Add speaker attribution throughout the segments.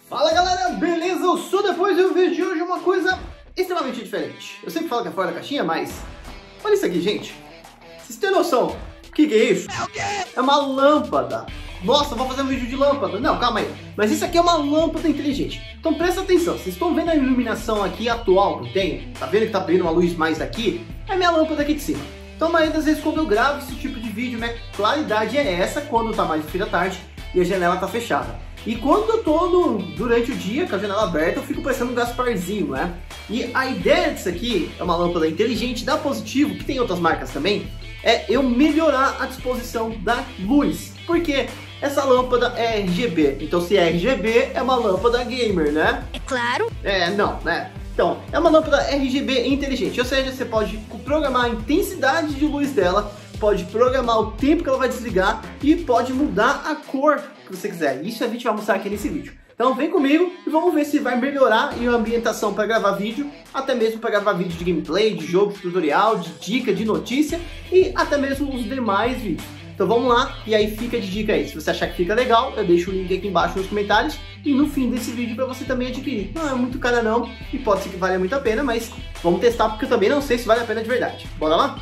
Speaker 1: Fala galera, beleza? Eu sou depois e o vídeo de hoje é uma coisa extremamente diferente. Eu sempre falo que é fora da caixinha, mas olha isso aqui, gente. Vocês têm noção? O que é isso? É o quê? É uma lâmpada. Nossa, vou fazer um vídeo de lâmpada. Não, calma aí. Mas isso aqui é uma lâmpada inteligente. Então presta atenção. Vocês estão vendo a iluminação aqui atual que eu tenho? Tá vendo que tá brilhando uma luz mais daqui? É a minha lâmpada aqui de cima. Então a maioria das vezes quando eu gravo esse tipo de vídeo, minha claridade é essa quando tá mais no fim da tarde e a janela tá fechada. E quando eu tô durante o dia com a janela aberta, eu fico parecendo um Gasparzinho, né? E a ideia disso aqui é uma lâmpada inteligente da Positivo, que tem outras marcas também, é eu melhorar a disposição da luz. Porque essa lâmpada é RGB, então se é RGB é uma lâmpada gamer, né?
Speaker 2: É claro.
Speaker 1: Não, né? Então, é uma lâmpada RGB inteligente, ou seja, você pode programar a intensidade de luz dela, pode programar o tempo que ela vai desligar e pode mudar a cor que você quiser. Isso a gente vai mostrar aqui nesse vídeo. Então vem comigo e vamos ver se vai melhorar a ambientação para gravar vídeo, até mesmo para gravar vídeo de gameplay, de jogo, de tutorial, de dica, de notícia e até mesmo os demais vídeos. Então vamos lá, e aí fica de dica aí. Se você achar que fica legal, eu deixo o link aqui embaixo nos comentários e no fim desse vídeo para você também adquirir. Não é muito cara não, e pode ser que valha muito a pena, mas vamos testar porque eu também não sei se vale a pena de verdade. Bora lá?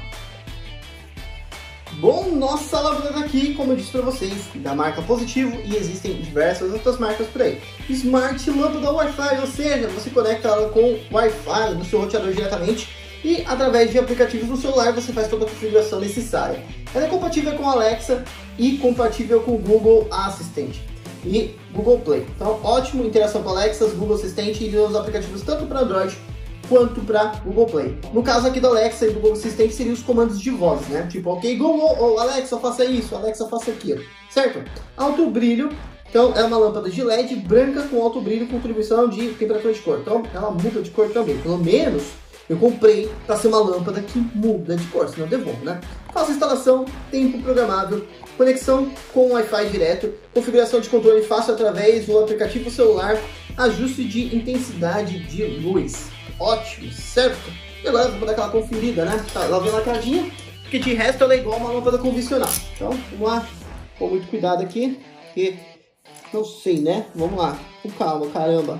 Speaker 1: Bom, nossa lâmpada tá aqui, como eu disse para vocês, da marca Positivo, e existem diversas outras marcas por aí. Smart lâmpada Wi-Fi, ou seja, você conecta ela com Wi-Fi no seu roteador diretamente e através de aplicativos no celular você faz toda a configuração necessária. Ela é compatível com Alexa e compatível com o Google Assistant e Google Play. Então, ótimo, interação com Alexa, Google Assistant e os aplicativos tanto para Android quanto para Google Play. No caso aqui da Alexa e do Google Assistant seriam os comandos de voz, né? Tipo, ok Google, ou Alexa faça isso, Alexa faça aquilo, certo? Alto brilho, então é uma lâmpada de LED branca com alto brilho, contribuição de temperatura de cor. Então ela muda de cor também, pelo menos eu comprei para ser uma lâmpada que muda de cor, senão eu devolvo, né? Fácil instalação, tempo programável, conexão com Wi-Fi direto, configuração de controle fácil através do aplicativo celular, ajuste de intensidade de luz. Ótimo, certo? E agora vou dar aquela conferida, né? Tá, ela vem lacradinha, porque de resto ela é igual uma lâmpada convencional. Então, vamos lá, com muito cuidado aqui, porque não sei, né? Vamos lá, com calma, caramba.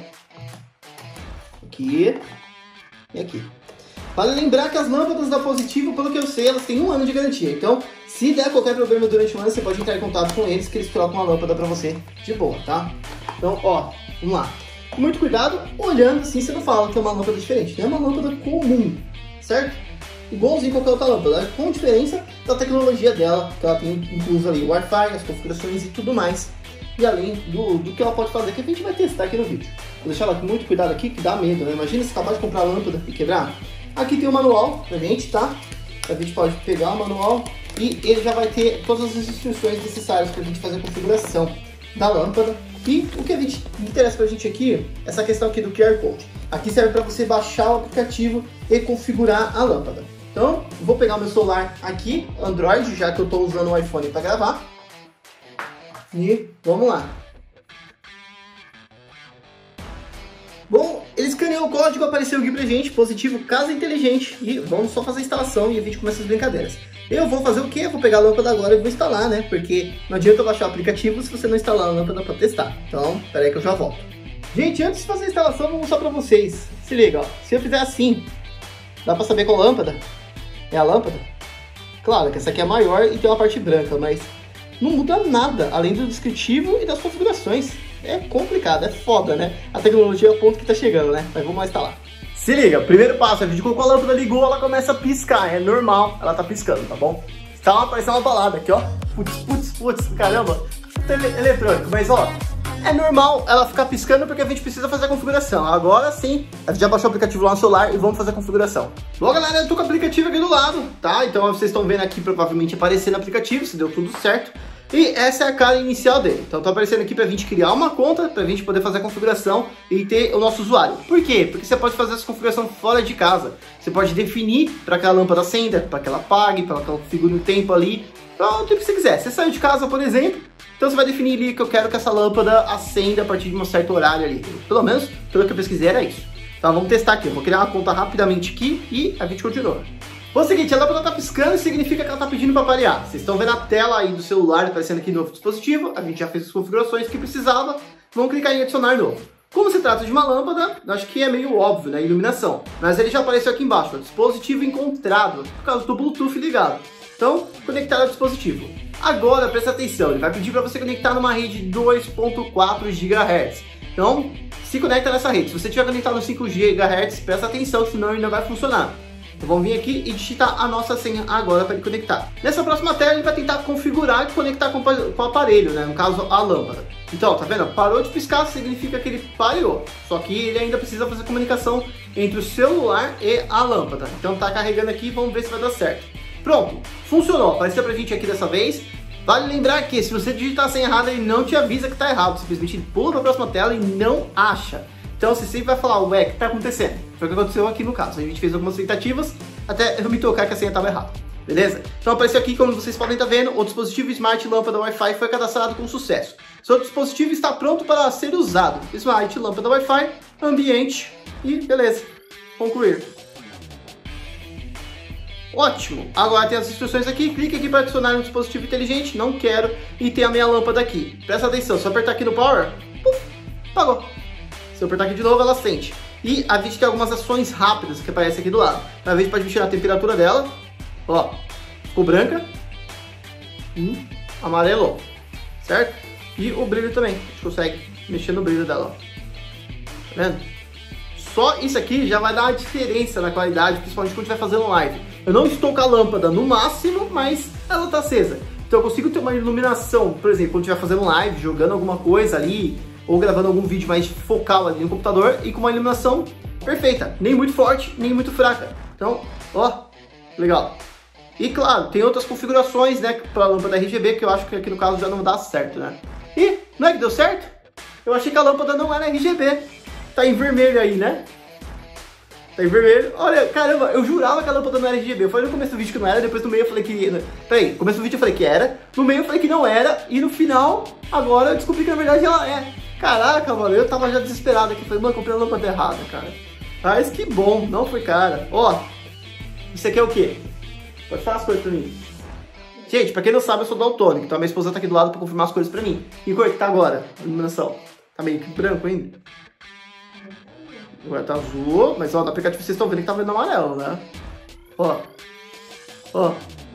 Speaker 1: Aqui e aqui. Vale lembrar que as lâmpadas da Positivo, pelo que eu sei, elas têm 1 ano de garantia. Então, se der qualquer problema durante o ano, você pode entrar em contato com eles, que eles trocam a lâmpada pra você de boa, tá? Então, ó, vamos lá. Muito cuidado, olhando assim você não fala que é uma lâmpada diferente, não é uma lâmpada comum, certo? Igualzinho qualquer outra lâmpada, com diferença da tecnologia dela, que ela tem incluso ali o Wi-Fi, as configurações e tudo mais, e além do que ela pode fazer, que a gente vai testar aqui no vídeo. Vou deixar ela com muito cuidado aqui, que dá medo, né? Imagina se acabar de comprar a lâmpada e quebrar. Aqui tem o manual pra gente, tá? A gente pode pegar o manual e ele já vai ter todas as instruções necessárias pra gente fazer a configuração da lâmpada. E o que interessa pra gente aqui, essa questão aqui do QR Code. Aqui serve para você baixar o aplicativo e configurar a lâmpada. Então, vou pegar o meu celular aqui, Android, já que eu estou usando o iPhone para gravar. E vamos lá. Bom, ele escaneou o código, apareceu aqui pra gente, Positivo Casa Inteligente. E vamos só fazer a instalação e a gente começa as brincadeiras. Eu vou fazer o quê? Eu vou pegar a lâmpada agora e vou instalar, né? Porque não adianta eu baixar o aplicativo se você não instalar a lâmpada para testar. Então, pera aí que eu já volto. Gente, antes de fazer a instalação, eu vou mostrar pra vocês. Se liga, ó. Se eu fizer assim, dá pra saber qual lâmpada é a lâmpada? Claro que essa aqui é maior e tem uma parte branca, mas não muda nada, além do descritivo e das configurações. É complicado, é foda, né? A tecnologia é o ponto que tá chegando, né? Mas vamos lá instalar. Se liga, primeiro passo, a gente colocou a lâmpada, ligou, ela começa a piscar, é normal, ela tá piscando, tá bom? Tá aparecendo uma palavra aqui, ó, putz, caramba, eletrônico, mas ó, é normal ela ficar piscando porque a gente precisa fazer a configuração. Agora sim, a gente já baixou o aplicativo lá no celular e vamos fazer a configuração. Bom, galera, eu tô com o aplicativo aqui do lado, tá? Então vocês estão vendo aqui provavelmente aparecendo no aplicativo, se deu tudo certo. E essa é a cara inicial dele. Então tá aparecendo aqui pra gente criar uma conta, pra gente poder fazer a configuração e ter o nosso usuário. Por quê? Porque você pode fazer essa configuração fora de casa. Você pode definir para que a lâmpada acenda, para que ela apague, para que ela configure o tempo ali, para o tempo que você quiser. Você saiu de casa, por exemplo, então você vai definir ali que eu quero que essa lâmpada acenda a partir de um certo horário ali. Pelo menos, pelo que eu pesquisei, era isso. Então vamos testar aqui. Eu vou criar uma conta rapidamente aqui e a gente continua. Bom, é o seguinte, a lâmpada tá piscando e significa que ela tá pedindo para parear. Vocês estão vendo a tela aí do celular aparecendo aqui no novo dispositivo. A gente já fez as configurações que precisava. Vamos clicar em adicionar novo. Como se trata de uma lâmpada, acho que é meio óbvio, né, iluminação. Mas ele já apareceu aqui embaixo, ó, dispositivo encontrado, por causa do Bluetooth ligado. Então, conectar ao dispositivo. Agora, presta atenção, ele vai pedir para você conectar numa rede 2.4 GHz. Então, se conecta nessa rede. Se você tiver conectado no 5 GHz, presta atenção, senão ele não vai funcionar. Então vamos vir aqui e digitar a nossa senha agora para ele conectar. Nessa próxima tela ele vai tentar configurar e conectar com o aparelho, né? No caso a lâmpada. Então, tá vendo? Parou de piscar significa que ele parou. Só que ele ainda precisa fazer comunicação entre o celular e a lâmpada. Então tá carregando aqui, vamos ver se vai dar certo. Pronto, funcionou. Apareceu pra gente aqui dessa vez. Vale lembrar que se você digitar a senha errada, ele não te avisa que tá errado. Simplesmente pula para a próxima tela e não acha. Então você sempre vai falar, ué, o que tá acontecendo? Foi o que aconteceu aqui no caso. A gente fez algumas tentativas até eu me tocar que a senha estava errada. Beleza? Então apareceu aqui, como vocês podem estar vendo, o dispositivo Smart Lâmpada Wi-Fi foi cadastrado com sucesso. Seu dispositivo está pronto para ser usado. Smart Lâmpada Wi-Fi, ambiente e beleza. Concluir. Ótimo! Agora tem as instruções aqui, clique aqui para adicionar um dispositivo inteligente, não quero, e tem a minha lâmpada aqui. Presta atenção, se eu apertar aqui no Power, puf, apagou. Se eu apertar aqui de novo, ela acende. E a gente tem algumas ações rápidas que aparecem aqui do lado. A gente pode mexer na temperatura dela, ó, ficou branca, e amarelou, certo? E o brilho também, a gente consegue mexer no brilho dela, ó. Tá vendo? Só isso aqui já vai dar uma diferença na qualidade, principalmente quando estiver fazendo live. Eu não estou com a lâmpada no máximo, mas ela está acesa. Então eu consigo ter uma iluminação, por exemplo, quando estiver fazendo live, jogando alguma coisa ali, ou gravando algum vídeo mais focal ali no computador, e com uma iluminação perfeita. Nem muito forte, nem muito fraca. Então, ó, legal. E claro, tem outras configurações, né, para a lâmpada RGB, que eu acho que aqui no caso já não dá certo, né? E, não é que deu certo? Eu achei que a lâmpada não era RGB. Tá em vermelho aí, né? Tá em vermelho. Olha, caramba, eu jurava que a lâmpada não era RGB. Eu falei no começo do vídeo que não era, depois no meio eu falei que... Peraí, no começo do vídeo eu falei que era, no meio eu falei que não era, e no final, agora eu descobri que na verdade ela é. Caraca, mano, eu tava já desesperado aqui. Falei, mano, comprei a lâmpada errada, cara. Mas que bom, não foi cara. Ó, isso aqui é o quê? Pode falar as coisas pra mim. Gente, pra quem não sabe, eu sou daltônico, então a minha esposa tá aqui do lado pra confirmar as coisas pra mim. Que cor que tá agora? A iluminação. Tá meio que branco ainda. Agora tá azul, mas ó, no aplicativo vocês estão vendo que tá vendo amarelo, né? Ó. Ó.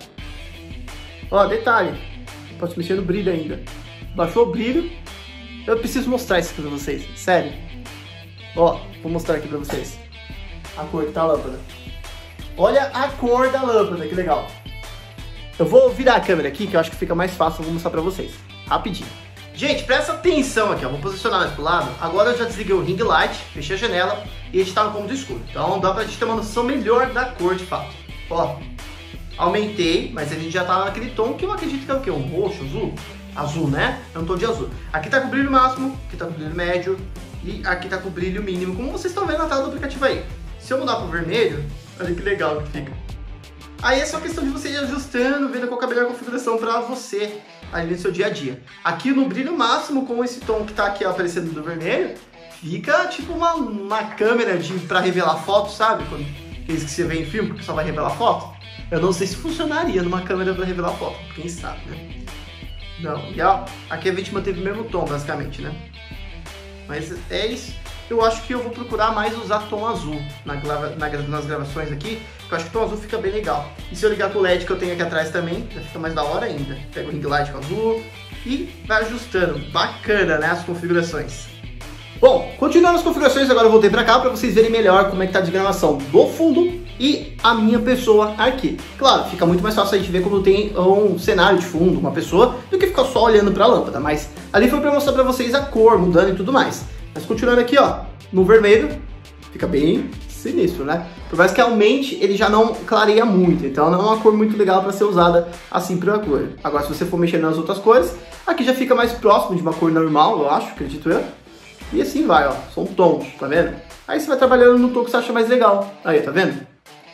Speaker 1: Ó, detalhe. Posso mexer no brilho ainda. Baixou o brilho. Eu preciso mostrar isso aqui pra vocês, sério. Ó, vou mostrar aqui pra vocês. A cor que tá a lâmpada. Olha a cor da lâmpada, que legal. Eu vou virar a câmera aqui, que eu acho que fica mais fácil, eu vou mostrar pra vocês. Rapidinho. Gente, presta atenção aqui, ó. Vou posicionar mais pro lado. Agora eu já desliguei o ring light, fechei a janela e a gente tá no cômodo escuro. Então dá pra gente ter uma noção melhor da cor de fato. Ó, aumentei, mas a gente já tá naquele tom que eu acredito que é o quê? Um roxo, azul? Azul, né? É um tom de azul. Aqui tá com o brilho máximo, aqui tá com o brilho médio e aqui tá com o brilho mínimo, como vocês estão vendo na tela do aplicativo aí. Se eu mudar pro vermelho, olha que legal que fica. Aí é só questão de você ir ajustando, vendo qual é a melhor configuração pra você ali no seu dia a dia. Aqui no brilho máximo, com esse tom que tá aqui aparecendo do vermelho, fica tipo uma câmera pra revelar foto, sabe? Quando, aqueles que você vê em filme, porque só vai revelar foto. Eu não sei se funcionaria numa câmera pra revelar foto, quem sabe, né? Não, e ó, aqui a gente manteve o mesmo tom, basicamente, né? Mas é isso. Eu acho que eu vou procurar mais usar tom azul nas gravações aqui, porque eu acho que o tom azul fica bem legal. E se eu ligar com o LED que eu tenho aqui atrás também, já fica mais da hora ainda. Pega o ring light com azul e vai ajustando. Bacana, né, as configurações. Bom, continuando as configurações, agora eu voltei pra cá pra vocês verem melhor como é que tá a desgravação do fundo e a minha pessoa aqui. Claro, fica muito mais fácil a gente ver quando tem um cenário de fundo, uma pessoa, do que ficar só olhando pra lâmpada. Mas ali foi pra mostrar pra vocês a cor mudando e tudo mais. Mas continuando aqui, ó, no vermelho, fica bem sinistro, né? Por mais que aumente, ele já não clareia muito, então não é uma cor muito legal para ser usada assim pra cor. Agora, se você for mexendo nas outras cores, aqui já fica mais próximo de uma cor normal, eu acho, acredito eu. E assim vai, ó, são tons, tá vendo? Aí você vai trabalhando no tom que você acha mais legal. Aí, tá vendo?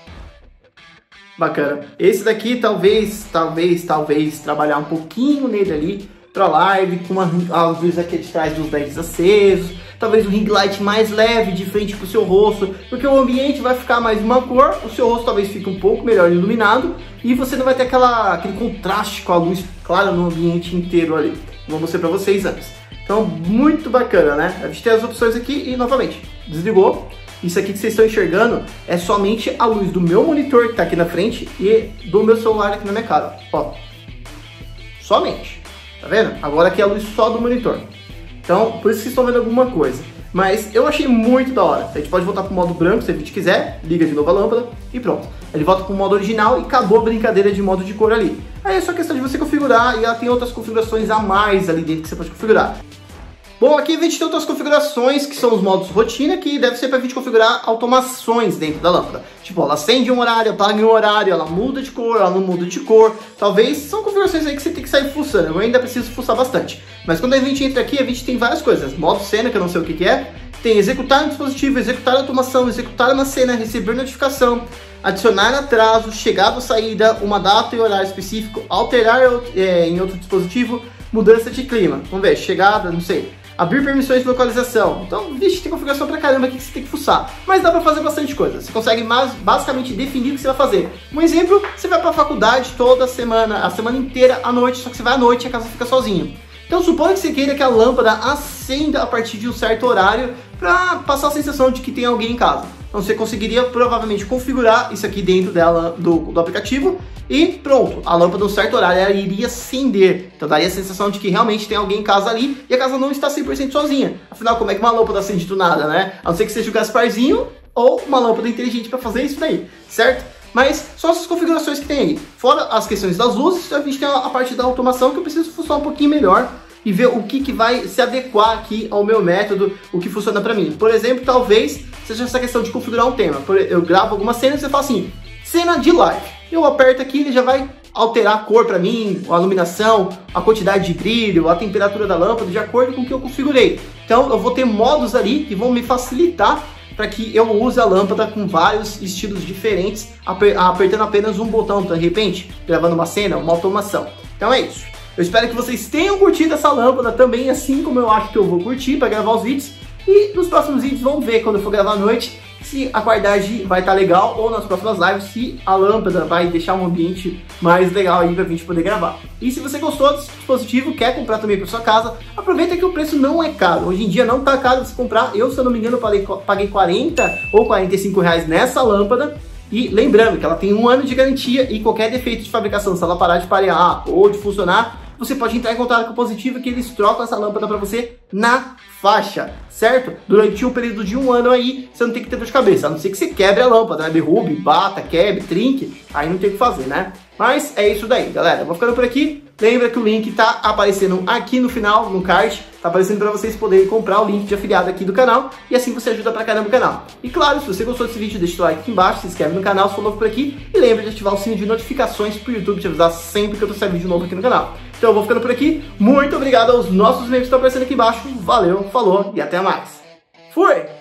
Speaker 1: Bacana. Esse daqui, talvez trabalhar um pouquinho nele ali pra live, com a luz aqui de trás dos LEDs acesos, talvez um ring light mais leve de frente pro seu rosto, porque o ambiente vai ficar mais uma cor, o seu rosto talvez fique um pouco melhor iluminado e você não vai ter aquele contraste com a luz clara no ambiente inteiro ali. Vou mostrar pra vocês antes. Então, muito bacana, né? A gente tem as opções aqui e, novamente, desligou. Isso aqui que vocês estão enxergando é somente a luz do meu monitor que está aqui na frente e do meu celular aqui na minha cara, ó. Somente, tá vendo? Agora aqui é a luz só do monitor. Então, por isso que vocês estão vendo alguma coisa. Mas eu achei muito da hora. A gente pode voltar para o modo branco se a gente quiser, liga de novo a lâmpada e pronto. Ele volta para o modo original e acabou a brincadeira de modo de cor ali. Aí é só questão de você configurar e ela tem outras configurações a mais ali dentro que você pode configurar. Bom, aqui a gente tem outras configurações que são os modos rotina, que deve ser para a gente configurar automações dentro da lâmpada. Tipo, ela acende um horário, apaga um horário, ela muda de cor, ela não muda de cor. Talvez são configurações aí que você tem que sair fuçando. Eu ainda preciso fuçar bastante. Mas quando a gente entra aqui, a gente tem várias coisas. Modo cena, que eu não sei o que é. Tem executar no dispositivo, executar a automação, executar uma cena, receber notificação, adicionar atraso, chegada ou saída, uma data e horário específico, alterar em outro dispositivo, mudança de clima. Vamos ver, chegada, não sei. Abrir permissões de localização. Então, vixe, tem configuração pra caramba aqui que você tem que fuçar. Mas dá pra fazer bastante coisa. Você consegue basicamente definir o que você vai fazer. Um exemplo, você vai pra faculdade toda semana, a semana inteira à noite, só que você vai à noite e a casa fica sozinho. Então, suponha que você queira que a lâmpada acenda a partir de um certo horário para passar a sensação de que tem alguém em casa. Então, você conseguiria provavelmente configurar isso aqui dentro dela do aplicativo e pronto, a lâmpada no certo horário ela iria acender. Então, daria a sensação de que realmente tem alguém em casa ali e a casa não está 100% sozinha. Afinal, como é que uma lâmpada acende do nada, né? A não ser que seja o Gasparzinho ou uma lâmpada inteligente para fazer isso daí, certo? Mas só essas configurações que tem aí. Fora as questões das luzes, a gente tem a parte da automação que eu preciso funcionar um pouquinho melhor e ver o que vai se adequar aqui ao meu método, o que funciona pra mim. Por exemplo, talvez seja essa questão de configurar um tema. Eu gravo algumas cenas e você fala assim, cena de live. Eu aperto aqui e ele já vai alterar a cor pra mim, a iluminação, a quantidade de brilho, a temperatura da lâmpada, de acordo com o que eu configurei. Então eu vou ter modos ali que vão me facilitar para que eu use a lâmpada com vários estilos diferentes, apertando apenas um botão, de repente, gravando uma cena, uma automação. Então é isso. Eu espero que vocês tenham curtido essa lâmpada também, assim como eu acho que eu vou curtir para gravar os vídeos. E nos próximos vídeos vamos ver, quando eu for gravar à noite, se a qualidade vai estar legal, ou nas próximas lives, se a lâmpada vai deixar um ambiente mais legal aí pra gente poder gravar. E se você gostou desse dispositivo, quer comprar também para sua casa, aproveita que o preço não é caro. Hoje em dia não tá caro você comprar. Eu, se eu não me engano, paguei 40 ou 45 reais nessa lâmpada. E lembrando que ela tem 1 ano de garantia e qualquer defeito de fabricação, se ela parar de parear ou de funcionar, você pode entrar em contato com o Positivo que eles trocam essa lâmpada para você na faixa, certo? Durante um período de 1 ano aí, você não tem que ter dor de cabeça, a não ser que você quebre a lâmpada, né? Derrube, bata, quebre, trinque, aí não tem o que fazer, né? Mas é isso daí, galera. Eu vou ficando por aqui. Lembra que o link tá aparecendo aqui no final, no card. Tá aparecendo para vocês poderem comprar o link de afiliado aqui do canal. E assim você ajuda pra caramba o canal. E claro, se você gostou desse vídeo, deixa o like aqui embaixo, se inscreve no canal se for novo por aqui. E lembra de ativar o sininho de notificações pro YouTube te avisar sempre que eu trouxer vídeo novo aqui no canal. Então eu vou ficando por aqui. Muito obrigado aos nossos membros que estão aparecendo aqui embaixo. Valeu, falou e até mais. Fui!